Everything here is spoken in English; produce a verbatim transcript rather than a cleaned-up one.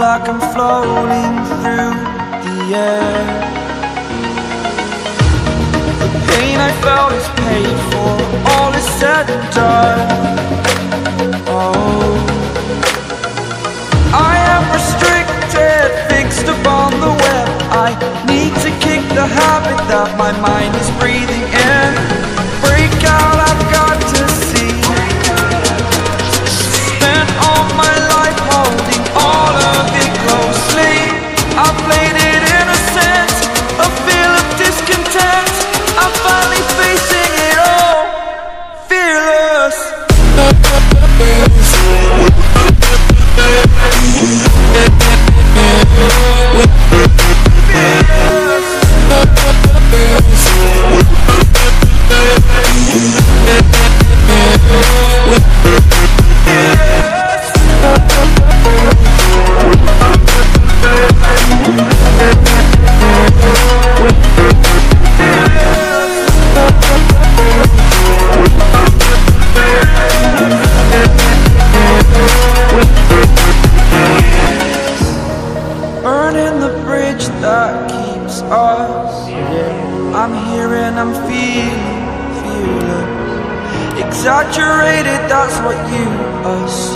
like I'm floating through the air. The pain I felt is paid for, all is said and done. Oh, I am restricted, fixed upon the web. I need to kick the habit that my mind is breathing in. Break out, I've got to see. Spent all my life holding all of it closely. I played it innocent, a feel of discontent. I'm finally facing it all, fearless. Burning the bridge that keeps us. I'm here and I'm feeling, feeling exaggerated, that's what you assume.